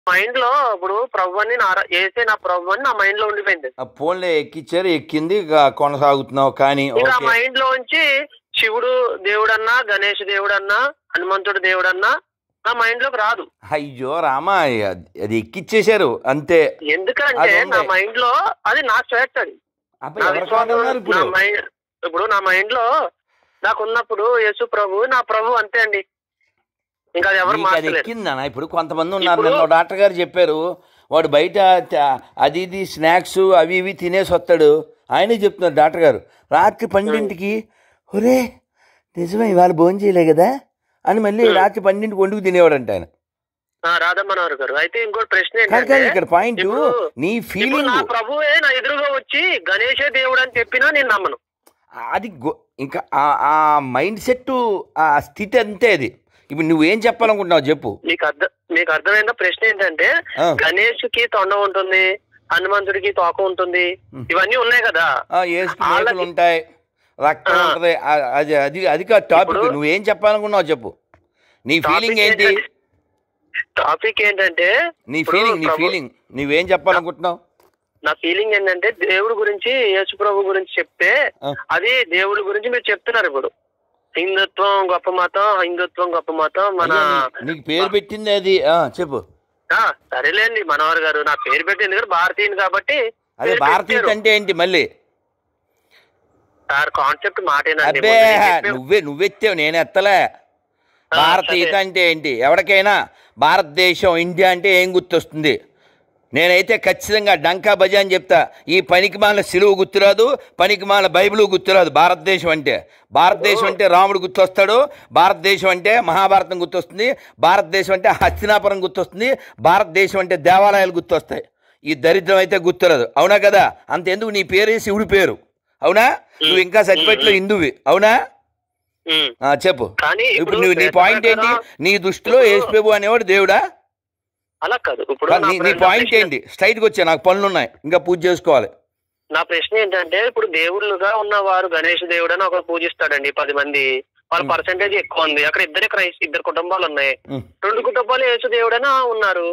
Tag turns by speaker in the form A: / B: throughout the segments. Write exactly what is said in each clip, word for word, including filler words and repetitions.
A: Mind లో ఇప్పుడు ప్రభు అని వేసే నా ప్రభు అని నా మైండ్ లో ఉండిపోయింది.
B: ఫోన్లో ఎక్కిచ్చారు, ఎక్కింది, కొనసాగుతున్నావు. కానీ
A: ఇంకా మైండ్ లోంచి శివుడు దేవుడన్నా, గణేష్ దేవుడన్నా, హనుమంతుడు దేవుడన్నా నా మైండ్ లోకి రాదు.
B: అయ్యో రామా, అది ఎక్కిచ్చేశారు అంతే.
A: ఎందుకంటే నా మైండ్ లో అది నా స్వేచ్ఛ. అది ఇప్పుడు నా మైండ్ లో నాకు ఉన్నప్పుడు యేసు ప్రభు నా ప్రభు అంతే అండి. ఇంకా అది ఎవరు
B: ఎక్కిందనా? ఇప్పుడు కొంతమంది ఉన్నారు, నిన్న డాక్టర్ గారు చెప్పారు, వాడు బయట అది ఇది స్నాక్స్ అవి ఇవి తినేసి వస్తాడు. ఆయనే చెప్తున్నారు డాక్టర్ గారు, రాత్రి పన్నెండింటికి ఒరే నిజమే ఇవాళ భోజనం చేయలే కదా అని మళ్ళీ రాత్రి పన్నెండింటికి వండుకు తినేవాడంట ఆయన.
A: రాధమ్మనవర్ గారు. అయితే ఇంకోటి ప్రశ్న ఏంటంటే,
B: ఇక్కడ పాయింట్ నీ ఫీలింగ్.
A: ప్రభువే నా ఎదురుగా వచ్చి గణేశే దేవుడు అని చెప్పినా నేను నమ్మను.
B: అది ఇంకా ఆ మైండ్ సెట్, ఆ స్థితి అంతే. అది ఇప్పుడు నువ్వేం చెప్పాలనుకుంటున్నావు చెప్పు.
A: మీకు అర్థం మీకు అర్థమైందా? ప్రశ్న ఏంటంటే, గణేష్ కి తొండ ఉంటుంది, హనుమంతుడికి తోక ఉంటుంది, ఇవన్నీ ఉన్నాయి కదా,
B: ఉంటాయి, రక్తం ఉంటది. అది అది అది కాదు టాపిక్. నువ్వేం చెప్పాలనుకున్నావు చెప్పు. నీ ఫీలింగ్ ఏంటి?
A: టాపిక్ ఏంటంటే
B: నీ ఫీలింగ్ నీ ఫీలింగ్ నువ్వేం చెప్పాలనుకుంటున్నావు?
A: నా ఫీలింగ్ ఏంటంటే, దేవుడి గురించి, యేసు ప్రభు గురించి చెప్తే అది దేవుడి గురించి మీరు చెప్తున్నారు. ఇప్పుడు హిందుత్వం గొప్ప మతం, హిందుత్వం గొప్ప మతం, మన
B: నీకు పేరు పెట్టింది అది చెప్పు.
A: సరేలేండి మనోహర్ గారు, నా పేరు పెట్టింది కదా భారతీయుని కాబట్టి.
B: అదే భారతీయుడు అంటే ఏంటి మళ్ళీ?
A: సార్ కాన్సెప్ట్ మాటేనండి.
B: నువ్వే నువ్వెత్తావు, నేను ఎత్తలే. భారతీయత అంటే ఏంటి? ఎవరికైనా భారతదేశం, ఇండియా అంటే ఏం గుర్తొస్తుంది? నేనైతే ఖచ్చితంగా డంకా బజా అని చెప్తా. ఈ పనికిమాల సిలువు గుర్తురాదు, పనికిమాల బైబిల్ గుర్తురాదు. భారతదేశం అంటే భారతదేశం అంటే రాముడు గుర్తొస్తాడు, భారతదేశం అంటే మహాభారతం గుర్తొస్తుంది, భారతదేశం అంటే హస్తినాపురం గుర్తొస్తుంది, భారతదేశం అంటే దేవాలయాలు గుర్తొస్తాయి. ఈ దరిద్రం అయితే గుర్తురాదు. అవునా కదా? అంతెందుకు నీ పేరు శివుడి పేరు, అవునా? నువ్వు ఇంకా సర్టిఫికెట్లో హిందువి, అవునా? చెప్పు. ఇప్పుడు నువ్వు నీ పాయింట్ ఏంటి? నీ దృష్టిలో యేసుప్రభు అనేవాడు దేవుడా?
A: అలా కాదు. ఇప్పుడు
B: నీ పాయింట్ ఏంటి? స్ట్రైట్ గా వచ్చా, నాకు పనులు ఉన్నాయి, ఇంకా పూజ చేసుకోవాలి.
A: నా ప్రశ్న ఏంటంటే, ఇప్పుడు దేవుళ్ళుగా ఉన్నవారు గణేష్ దేవుడు అని ఒకరు పూజిస్తాడండి పది మంది, వాళ్ళ పర్సెంటేజ్ ఎక్కువ ఉంది. అక్కడ ఇద్దరే క్రైస్ట్, ఇద్దరు కుటుంబాలు ఉన్నాయి. రెండు కుటుంబాలు యేసు దేవుడని ఉన్నారు.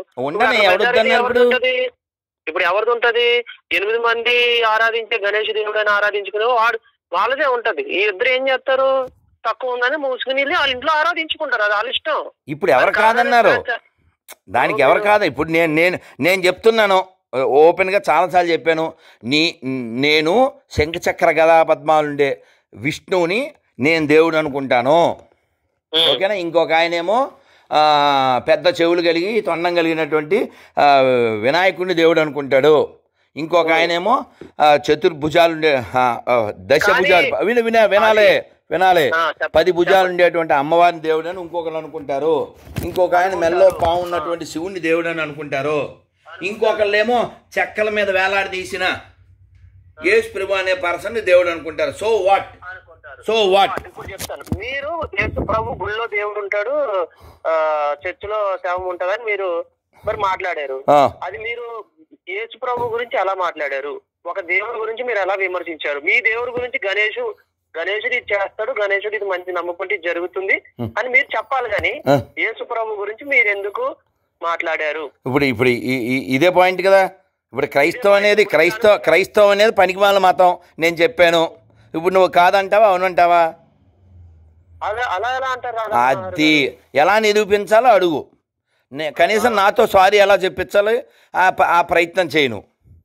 A: ఇప్పుడు ఎవరిది ఉంటది? ఎనిమిది మంది ఆరాధించే గణేష్ దేవుడు అని ఆరాధించుకునే వాడు వాళ్ళదే ఉంటది. ఈ ఇద్దరు ఏం చేస్తారు? తక్కువ ఉందని మూసుకుని వాళ్ళ ఇంట్లో ఆరాధించుకుంటారు, అది వాళ్ళ ఇష్టం.
B: ఇప్పుడు ఎవరు కాదన్నారు? దానికి ఎవరు కాదు. ఇప్పుడు నేను నేను నేను చెప్తున్నాను ఓపెన్గా, చాలాసార్లు చెప్పాను. నీ నేను శంఖచక్ర గదా పద్మాలుండే విష్ణువుని నేను దేవుడు అనుకుంటాను, ఓకేనా? ఇంకొక ఆయనేమో పెద్ద చెవులు కలిగి తొండం కలిగినటువంటి వినాయకుడిని దేవుడు అనుకుంటాడు. ఇంకొక ఆయనేమో చతుర్భుజాలుండే దశ భుజాలు విన విన వినాలే వినాలే పది భుజాలు ఉండేటువంటి అమ్మవారిని దేవుడు అని ఇంకొకరు అనుకుంటారు. ఇంకొక ఆయన మెల్లో పాము ఉన్నటువంటి శివుని దేవుడు అని అనుకుంటారు. ఇంకొకళ్ళేమో చెక్కల మీద వేలాడదీసిన యేసు ప్రభు అనే పర్సన్ దేవుడు అనుకుంటారు. సో వాట్ సో వాట్
A: ఇప్పుడు చెప్తాను. మీరు యేసు ప్రభు గుళ్ళో దేవుడు ఉంటాడు, చర్చిలో శవం ఉంటదని మీరు మరి మాట్లాడారు. అది మీరు యేసు ప్రభు గురించి ఎలా మాట్లాడారు? ఒక దేవుడి గురించి మీరు ఎలా విమర్శించారు? మీ దేవుడి గురించి గణేషు గణేశుడు ఇది చేస్తాడు, గణేశుడు ఇది మంచి నమ్ముకుంటే జరుగుతుంది అని మీరు చెప్పాలి. కానీ యేసు ప్రభు గురించి మీరు ఎందుకు మాట్లాడారు?
B: ఇప్పుడు ఇప్పుడు ఇదే పాయింట్ కదా. ఇప్పుడు క్రైస్తవం అనేది క్రైస్తవ క్రైస్తవం అనేది పనికిమాల మతం నేను చెప్పాను. ఇప్పుడు నువ్వు కాదంటావా అవునంటావా?
A: అలా ఎలా అంటారు?
B: అది ఎలా నిరూపించాలో అడుగు. కనీసం నాతో సారీ ఎలా చెప్పించాలి ఆ ప్రయత్నం చేయను.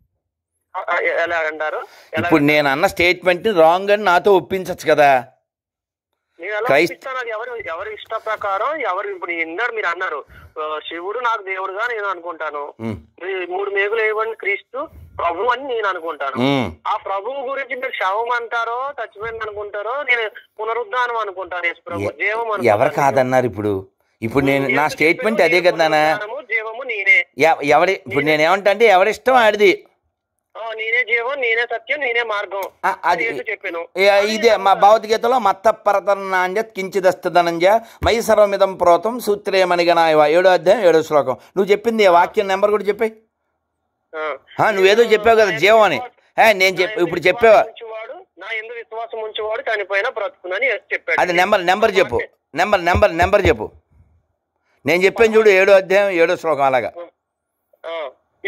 B: ఇప్పుడు నేను అన్న స్టేట్మెంట్ రాంగ్ అని నాతో ఒప్పించచ్చు కదా.
A: ఎవరి ఇష్ట ప్రకారం ఎవరు. ఇప్పుడు ఇందాడు మీరు అన్నారు శివుడు నాకు దేవుడుగా నేను అనుకుంటాను, మూడు మేకులు వేయబడిన క్రీస్తు ప్రభు అని నేను అనుకుంటాను. ఆ ప్రభువు గురించి మీరు శవం అంటారో చచ్చిపోయింది అనుకుంటారో, నేను పునరుద్ధానం అనుకుంటాను, యేసు ప్రభు జీవం.
B: ఎవరు కాదన్నారు? ఇప్పుడు ఇప్పుడు నేను నా స్టేట్మెంట్ అదే కదా నాన్న.
A: జీవము నేనే.
B: ఎవరి ఇప్పుడు నేనేమంటా అంటే ఎవరిష్టం ఆడిది.
A: నేనే జీవం, నేనే సత్యం, నేనే మార్గం అది చెప్పాను.
B: ఇదే మా భగవద్గీతలో మత్త పరతనాంజ కించిదస్తనంజ మై సర్వమిదం ప్రోతం సూత్రేమణిగనాయవ ఏడో అధ్యాయం ఏడో శ్లోకం. నువ్వు చెప్పింది వాక్యం నెంబర్ కూడా చెప్పాయి. నువ్వేదో చెప్పావు కదా జీవం అని. నేను చెప్పి ఇప్పుడు చెప్పావా?
A: నా యందు విశ్వాసం ఉంచేవాడు చనిపోయినా బ్రతుకునని చెప్పాడు.
B: అది నెంబర్ నెంబర్ చెప్పు. నెంబర్ నెంబర్ నెంబర్ చెప్పు. నేను చెప్పాను చూడు, ఏడో అధ్యాయం ఏడో శ్లోకం. అలాగా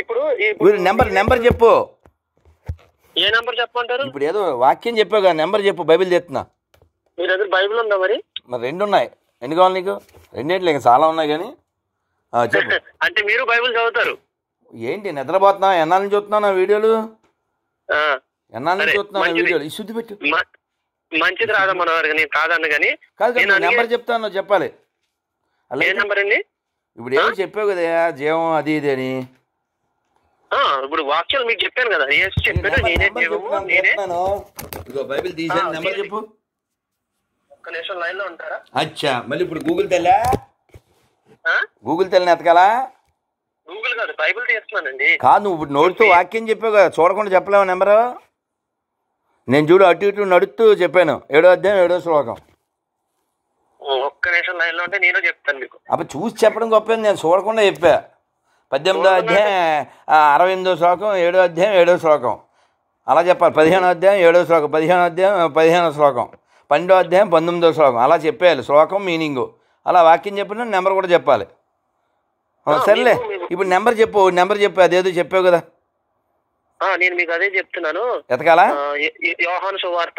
A: ఇప్పుడు
B: వీరు నెంబర్ నెంబర్ చెప్పు.
A: ఏ నెంబర్ చెప్పమంటారు?
B: ఇప్పుడు ఏదో వాక్యం చెప్పావు కదా, నెంబర్ చెప్పు. బైబిల్ చెప్తున్నా.
A: మీ దగ్గర బైబిల్ ఉందా మరి?
B: మరి రెండు ఉన్నాయి. ఎన్ని కావాలి నీకు? రెండేంటి ఇంకా చాలా ఉన్నాయి కానీ చెప్పు.
A: అంటే మీరు బైబిల్ చదువుతారు?
B: ఏంటి నిద్రపోతున్నా? ఎన్నాళ్ళ నుంచి చూస్తున్నావు నా వీడియోలు? ఎన్నాళ్ళ నుంచి చూస్తున్నావు నా వీడియోలు? ఈ శుద్ధి పెట్టు.
A: మంచిది రాదా మన వారికి? నేను కాదన్న కానీ
B: కాదు, నెంబర్ చెప్తాను చెప్పాలి.
A: ఏ నెంబర్ అండి?
B: ఇప్పుడు ఏమో చెప్పావు కదా జీవం అది ఇది అని.
A: ఇప్పుడు వాక్యాలు మీకు చెప్పాను కదా, చెప్పాను నేనే జీవము నేనే.
B: ఇదిగో బైబిల్ తీసాను, నెంబర్ చెప్పు.
A: ఒక్క నిమిషం లైన్ లో ఉంటారా?
B: అచ్చా, మళ్ళీ ఇప్పుడు గూగుల్ తెల్లా? గూగుల్ తెల్లని ఎతకాలా?
A: గూగుల్ కాదు, బైబిల్ తీస్తున్నానండి.
B: కాదు, నువ్వు ఇప్పుడు నోడుతూ వాక్యం చెప్పావు కదా, చూడకుండా చెప్పలేవు నెంబరు. నేను చూడు అటు ఇటు నడుస్తూ చెప్పాను. ఏడో అధ్యాయం ఏడో శ్లోకం.
A: ఒక్క నిమిషం లైన్ లో ఉంటే నేను చెప్తాను మీకు.
B: అప్పుడు చూసి చెప్పడం గొప్ప, నేను చూడకుండా చెప్పా. పద్దెనిమిదో అధ్యాయం అరవై ఎనిమిదో శ్లోకం, ఏడో అధ్యాయం ఏడో శ్లోకం అలా చెప్పాలి. పదిహేనో అధ్యాయం ఏడో శ్లోకం, పదిహేనో అధ్యాయం పదిహేనో శ్లోకం, పన్నెండో అధ్యాయం పంతొమ్మిదో శ్లోకం అలా చెప్పేయాలి. శ్లోకం మీనింగు అలా వాక్యం చెప్పిన నెంబర్ కూడా చెప్పాలి. సర్లే, ఇప్పుడు నెంబర్ చెప్పు. నెంబర్ చెప్పు, అదేదో చెప్పావు కదా.
A: నేను మీకు అదే చెప్తున్నాను.
B: ఎతకాలా?
A: యోహాను సువార్త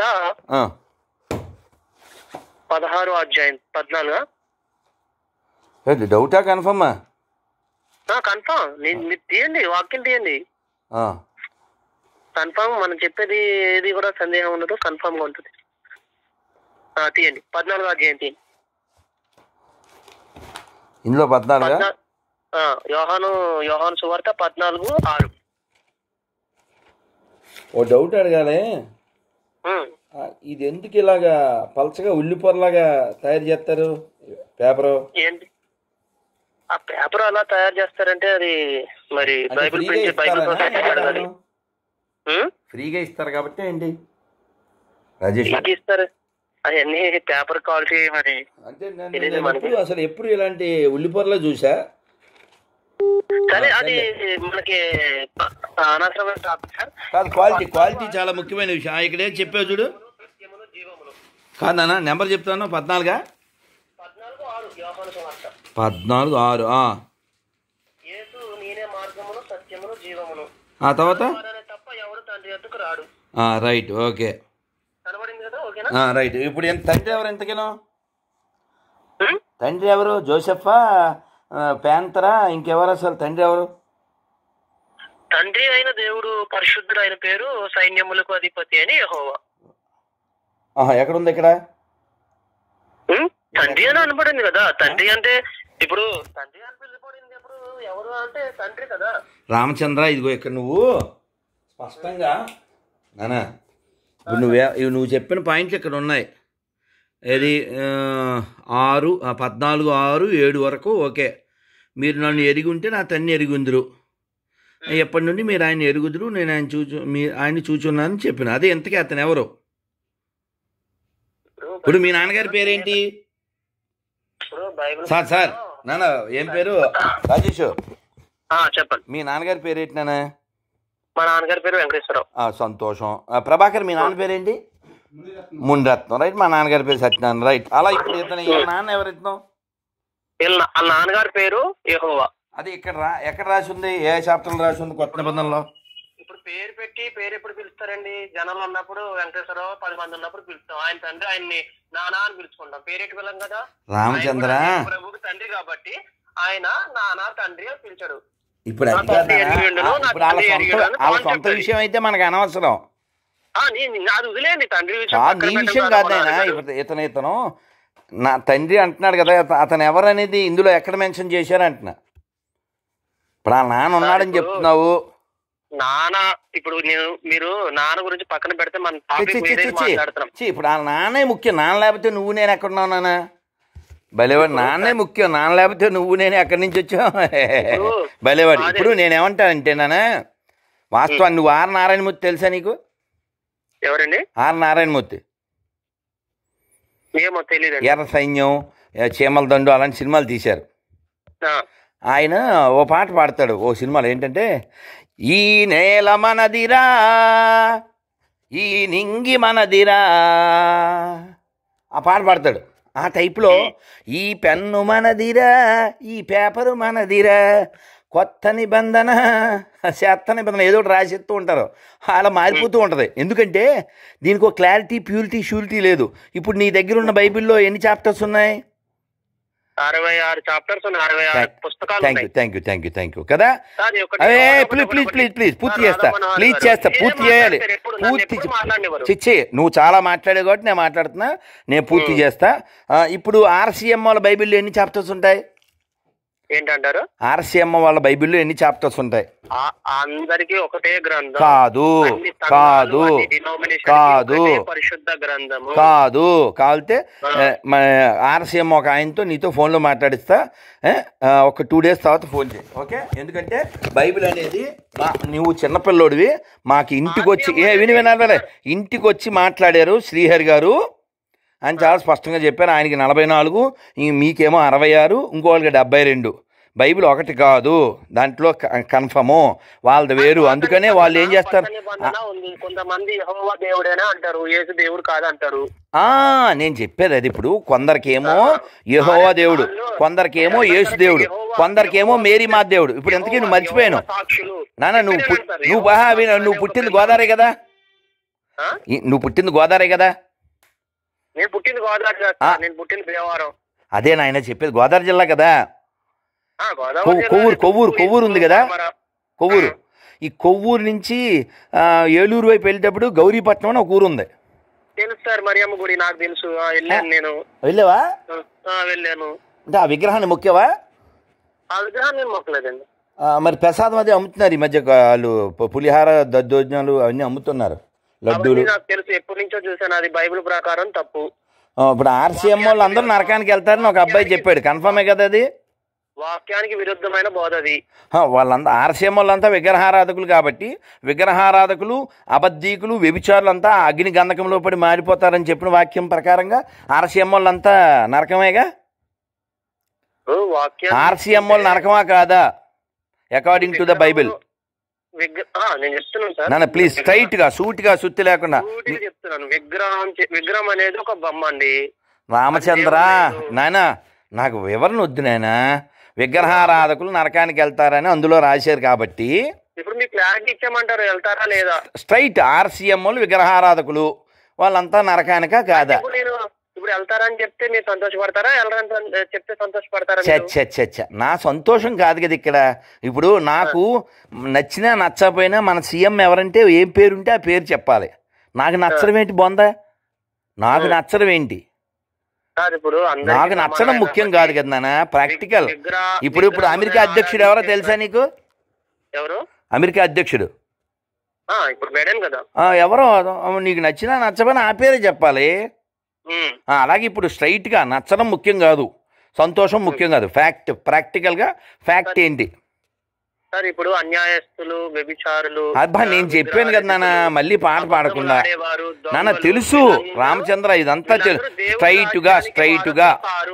A: పదహారు అధ్యాయం పద్నాలుగా.
B: డౌటా కన్ఫర్మా?
A: కన్ఫర్మ్. మీరు తీయండి, వాక్యం తీయండి. కన్ఫర్మ్. మనం చెప్పేది ఏది కూడా సందేహం ఉండదు, కన్ఫర్మ్ గా ఉంటుంది. తీయండి, పద్నాలుగు అధ్యాయం తీయండి.
B: ఇందులో పద్నాలుగు
A: యోహాను యోహాను సువార్త పద్నాలుగు ఆరు.
B: ఓ డౌట్ అడగాలి. ఇది ఎందుకు ఇలాగా పలచగా ఉల్లిపొరలాగా తయారు చేస్తారు పేపరు?
A: ఏంటి ఆ పేపర్ అలా తయారు చేస్తారంటే అది మరి బైబిల్
B: ఫ్రీగా ఇస్తారు కాబట్టి ఏంటి
A: ఇస్తారు అవన్నీ పేపర్ క్వాలిటీ మరి.
B: అంటే అసలు ఎప్పుడు ఇలాంటి ఉల్లిపొరలో చూసా.
A: సరే, అది మనకి అనవసరమైన టాపిక్ సార్.
B: కాదు, క్వాలిటీ క్వాలిటీ చాలా ముఖ్యమైన విషయం. ఇక్కడ ఏం చెప్పావు చూడు. కాదన్నా నెంబర్ చెప్తాను. పద్నాలుగా పద్నాలుగు ఆరు. ఆ తర్వాత రైట్, ఓకే రైట్. ఇప్పుడు తండ్రి ఎవరు ఎంతకేనో? తండ్రి ఎవరు? జోసెఫా, ప్యాంతరా, ఇంకెవరు? అసలు తండ్రి ఎవరు?
A: తండ్రి అయిన దేవుడు పరిశుద్ధుడు, ఆయన పేరు సైన్యములకు అధిపతి అని యెహోవా.
B: ఎక్కడుంది ఇక్కడ?
A: తండ్రి అని అనబడింది కదా. తండ్రి అంటే ఇప్పుడు తండ్రి అని పిలుపడింది ఎప్పుడు? ఎవరు అంటే తండ్రి కదా.
B: రామచంద్ర, ఇదిగో ఇక్కడ నువ్వు స్పష్టంగా నానా ఇప్పుడు నువ్వే నువ్వు చెప్పిన పాయింట్లు ఇక్కడ ఉన్నాయి. ఏది ఆరు పద్నాలుగు ఆరు ఏడు వరకు ఓకే. మీరు నన్ను ఎరిగి ఉంటే నా తండ్రి ఎరుగుందురు, ఎప్పటి నుండి మీరు ఆయన ఎరుగుదురు, నేను ఆయన చూచు మీ ఆయన చూచున్నానని చెప్పిన. అదే ఎంతకీ అతను ఎవరు? ఇప్పుడు మీ నాన్నగారి పేరేంటి? సార్ సార్ నాన్న ఏం పేరు? రాజేష్
A: చెప్పండి.
B: మీ నాన్నగారి పేరేంటి నాన్న?
A: మా నాన్నగారి పేరు వెంకటేశ్వరరావు.
B: సంతోషం. ప్రభాకర్ మీ నాన్న పేరేంటి? మునిరత్నం. రైట్. మా నాన్నగారి పేరు సత్యనారాయణ. రైట్. అలా ఇప్పుడు ఇతను నాన్న ఎవరు? ఇతను
A: నాన్నగారి పేరు యెహోవా.
B: అది ఇక్కడ రా ఎక్కడ రాసి ఉంది? ఏ చాప్టర్లో రాసి ఉంది కొత్త నిబంధనలో?
A: ఇప్పుడు పేరు పెట్టి పేరు ఎప్పుడు పిలుస్తారండి? జనాలు ఉన్నప్పుడు వెంకటేశ్వరరావు, పది మంది ఉన్నప్పుడు పిలుస్తాం. ఆయన తండ్రి ఆయన్ని నానా అని పిలుచుకుంటాం. పేరెట్టి పిల్లం కదా.
B: రామచంద్ర
A: ప్రభుకి తండ్రి కాబట్టి ఆయన నానా తండ్రి అని పిలిచాడు.
B: ఇప్పుడు సొంత విషయం అయితే మనకు అనవసరం.
A: అది వదిలేండి, తండ్రి
B: నీ విషయం కాదైనా. ఇతను ఇతను నా తండ్రి అంటున్నాడు కదా, అతను ఎవరు అనేది ఇందులో ఎక్కడ మెన్షన్ చేశారు అంటున్నా. ఇప్పుడు ఆ నాన్న ఉన్నాడని చెప్తున్నావు.
A: నాన్న ఇప్పుడు నేను మీరు నాన్న గురించి పక్కన పెడితే మన మాట్లాడుతున్నాం.
B: ఇప్పుడు ఆ నాన్నే ముఖ్యం. నాన్న లేకపోతే నువ్వు నేను ఎక్కడున్నావు నాన్న? భలేవాడు. నాన్నే ముఖ్యం. నాన్న లేకపోతే నువ్వు నేను ఎక్కడి నుంచి వచ్చావు? భలేవాడు. ఇప్పుడు నేనేమంటానంటే నాన్న, వాస్తవాన్ని నువ్వు ఆర్ నారాయణమూర్తి తెలుసా నీకు?
A: ఎవరండి?
B: ఆర్ నారాయణమూర్తి.
A: ఏమో తెలియదు.
B: ఎర్ర సైన్యం, చీమల దండు అలాంటి సినిమాలు తీశారు. ఆయన ఓ పాట పాడతాడు ఓ సినిమాలో. ఏంటంటే, ఈ నేల మనదిరా, ఈ నింగి మనదిరా, ఆ పాట పాడతాడు. ఆ టైప్లో ఈ పెన్ను మనదిరా, ఈ పేపరు మనదిరా, కొత్త నిబంధన చెత్త నిబంధన ఏదో ఒకటి రాసిస్తూ ఉంటారు, అలా మారిపోతూ ఉంటుంది. ఎందుకంటే దీనికి ఒక క్లారిటీ, ప్యూరిటీ, షూరిటీ లేదు. ఇప్పుడు నీ దగ్గర ఉన్న బైబిల్లో ఎన్ని చాప్టర్స్ ఉన్నాయి?
A: అరవై ఆరు చాప్టర్స్ ఉన్నాయి, అరవై ఆరు పుస్తకాలు.
B: Thank you thank you thank you thank you కదా. ప్లీజ్ ప్లీజ్ ప్లీజ్ ప్లీజ్ పూర్తి చేస్తా, ప్లీజ్ చేస్తా, పూర్తి చేయాలి. పూర్తి చిచ్చి నువ్వు చాలా మాట్లాడే కాబట్టి నేను మాట్లాడుతున్నా, నేను పూర్తి చేస్తా. ఇప్పుడు ఆర్సీఎం వాళ్ళ బైబిల్లో ఎన్ని చాప్టర్స్ ఉంటాయి?
A: ఏంటంటారు?
B: ఆర్సీఎం వాళ్ళ బైబిల్లో ఎన్ని చాప్టర్స్ ఉంటాయి?
A: అందరికి ఒకటే గ్రంథం
B: కాదు కాదు కాదు
A: పరిశుద్ధ గ్రంథము
B: కాదు. కావాలితే ఆర్సీఎం ఒక ఆయనతో నీతో ఫోన్లో మాట్లాడిస్తా, ఒక టూ డేస్ తర్వాత ఫోన్ చేయి, ఓకే? ఎందుకంటే బైబిల్ అనేది మా నువ్వు చిన్నపిల్లోడివి, మాకు ఇంటికి వచ్చి ఏ విని వినాలే ఇంటికి వచ్చి మాట్లాడారు శ్రీహరి గారు అని చాలా స్పష్టంగా చెప్పారు. ఆయనకి నలభై నాలుగు, మీకేమో అరవై ఆరు, ఇంకోళ్ళకి డెబ్బై రెండు. బైబిల్ ఒకటి కాదు, దాంట్లో కన్ఫర్ము వాళ్ళది వేరు. అందుకనే వాళ్ళు ఏం చేస్తారు,
A: కొంతమంది యెహోవా దేవుడేనా అంటారు, యేసు దేవుడు కాదంటారు.
B: నేను చెప్పేది అది. ఇప్పుడు కొందరికేమో యెహోవా దేవుడు, కొందరికేమో యేసు దేవుడు, కొందరికేమో మేరీ మా దేవుడు. ఇప్పుడు ఎంతకీ నువ్వు మర్చిపోయాను నాన్న, నువ్వు నువ్వు బాగా నువ్వు పుట్టింది గోదావరి కదా, నువ్వు పుట్టింది గోదావరి కదా.
A: నేను పుట్టింది గోదావరి, నేను పుట్టింది భీమవరం.
B: అదే నాయన చెప్పేది, గోదావరి జిల్లా కదా. కొవ్వూరు కొవ్వూరు కొవ్వూరు ఉంది కదా, కొవ్వూరు. ఈ కొవ్వూరు నుంచి ఏలూరు వైపు వెళ్ళేటప్పుడు గౌరీపట్నం అని ఒక ఊరు ఉంది.
A: తెలుసు సార్, మరియమ్మ గుడి నాకు తెలుసు, వెళ్ళాను నేను.
B: వెళ్ళావా?
A: వెళ్ళాను.
B: అంటే ఆ విగ్రహాన్ని మొక్కావా?
A: ఆ విగ్రహాన్ని నేను మొక్కలేదండి.
B: మరి ప్రసాదం అది అమ్ముతున్నారు ఈ మధ్య, వాళ్ళు పులిహార దద్దోజనాలు అవన్నీ అమ్ముతున్నారు, లడ్డూలు.
A: నాకు తెలుసు, ఎప్పటి నుంచో చూసాను, అది బైబిల్ ప్రకారం తప్పు.
B: ఇప్పుడు ఆర్సీఎం వాళ్ళు అందరూ నరకానికి వెళ్తారని ఒక అబ్బాయి చెప్పాడు, కన్ఫర్మే కదా అది?
A: వాక్యానికి విరుద్ధమైన బోధ అది.
B: వాళ్ళంతా ఆర్సీఎం వాళ్ళంతా విగ్రహారాధకులు కాబట్టి, విగ్రహారాధకులు, అబద్ధీకులు, వ్యభిచారులంతా అగ్ని గంధకంలో పడి మారిపోతారని చెప్పిన వాక్యం ప్రకారంగా ఆర్సీఎం వాళ్ళంతా నరకమేగా. ఆర్సీఎం వాళ్ళు నరకమా కాదా అకార్డింగ్ టు ద బైబిల్? నాన్న ప్లీజ్ స్ట్రైట్ గా సూట్ గా సుత్తి లేకుండా
A: చెప్తున్నాను. విగ్రహం విగ్రహం అనేది ఒక బొమ్మ అండి.
B: రామచంద్ర నాయన నాకు వివరణ వద్దు నాయన. విగ్రహారాధకులు నరకానికి వెళ్తారని అందులో రాశారు కాబట్టి
A: ఇప్పుడు మీకు క్లారిటీ ఇచ్చామంటారు, వెళ్తారా లేదా?
B: స్ట్రైట్ ఆర్సీఎం వాళ్ళు విగ్రహారాధకులు వాళ్ళంతా నరకానికా కాదా?
A: ఇప్పుడు వెళ్తారని చెప్తే మీరు సంతోషపడతారా, వెళ్ళరని చెప్తే సంతోషపడతారా?
B: చచ్చ నా సంతోషం కాదు కదా ఇక్కడ. ఇప్పుడు నాకు నచ్చినా నచ్చకపోయినా మన సీఎం ఎవరంటే ఏం పేరుంటే ఆ పేరు చెప్పాలి. నాకు నచ్చడం ఏంటి బొందా? నాకు నచ్చడం ఏంటి?
A: ఇప్పుడు
B: నాకు నచ్చడం ముఖ్యం కాదు కదా నాన్న, ప్రాక్టికల్. ఇప్పుడు ఇప్పుడు అమెరికా అధ్యక్షుడు ఎవరో తెలుసా నీకు?
A: ఎవరు?
B: అమెరికా అధ్యక్షుడు
A: ఇప్పుడు బైడెన్ కదా.
B: ఎవరో నీకు నచ్చినా నచ్చబోయినా ఆ పేరే చెప్పాలి. అలాగే ఇప్పుడు స్ట్రైట్ గా నచ్చడం ముఖ్యం కాదు, సంతోషం ముఖ్యం కాదు. ఫ్యాక్ట్, ప్రాక్టికల్ గా ఫ్యాక్ట్ ఏంటి?
A: సార్ ఇప్పుడు అన్యాయస్తులు, వ్యభిచారులు.
B: అబ్బా నేను చెప్పాను కదా నాన్న, మళ్ళీ పాట పాడకుండా. నాన్న తెలుసు రామచంద్ర, ఇదంతా తెలుసు. స్ట్రైట్ గా స్ట్రైట్ గా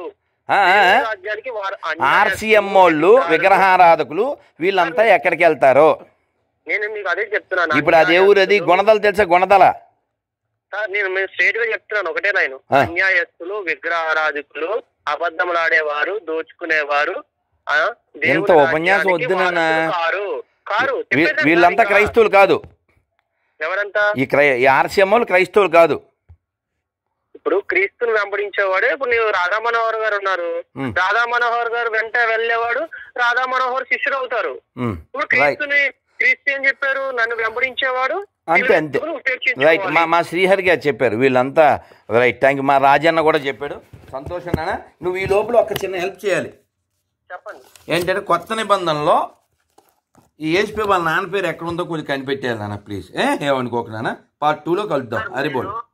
B: ఆర్సీఎం వాళ్ళు విగ్రహారాధకులు వీళ్ళంతా ఎక్కడికి వెళ్తారో
A: నేను మీకు అదే చెప్తున్నాను.
B: ఇప్పుడు అదే ఊరు అది గుణదల తెలుసా? గుణదల.
A: నేను స్ట్రైట్ గా చెప్తున్నాను ఒకటే లైన్. అన్యాయస్తులు, విగ్రహారాధకులు, అబద్ధములాడేవారు, దోచుకునేవారు.
B: ఎంత ఉపన్యాసం వద్దు నాన్న. వీళ్ళంతా క్రైస్తవులు కాదు.
A: ఎవరంతా?
B: ఈ క్రై ఆర్సీఎం వాళ్ళు క్రైస్తవులు కాదు.
A: ఇప్పుడు క్రీస్తుని వెంబడించేవాడు. ఇప్పుడు నీవు రాధా మనోహర్ గారు ఉన్నారు, రాధా మనోహర్ గారు వెంట వెళ్ళేవాడు రాధా మనోహర్ శిష్యుడు అవుతారు. ఇప్పుడు క్రీస్తుని క్రీస్తు ఏం చెప్పారు? నన్ను వెంబడించేవాడు
B: అంతే అంతే. రైట్, మా మా శ్రీహరి గారు చెప్పారు వీళ్ళంతా. Right, thank you. మా రాజన్న కూడా చెప్పాడు. సంతోషం నాన్న. నువ్వు ఈ లోపల ఒక చిన్న హెల్ప్ చేయాలి.
A: చెప్పండి.
B: ఏంటంటే కొత్త నిబంధనలో ఈ యేసు వాళ్ళ నాన్న పేరు ఎక్కడుందో కొంచెం కనిపెట్టేయాలి నాన్న ప్లీజ్. ఏ ఏమనుకోక నాన్న, పార్ట్ టూలో కలుద్దాం. హరిబోల్.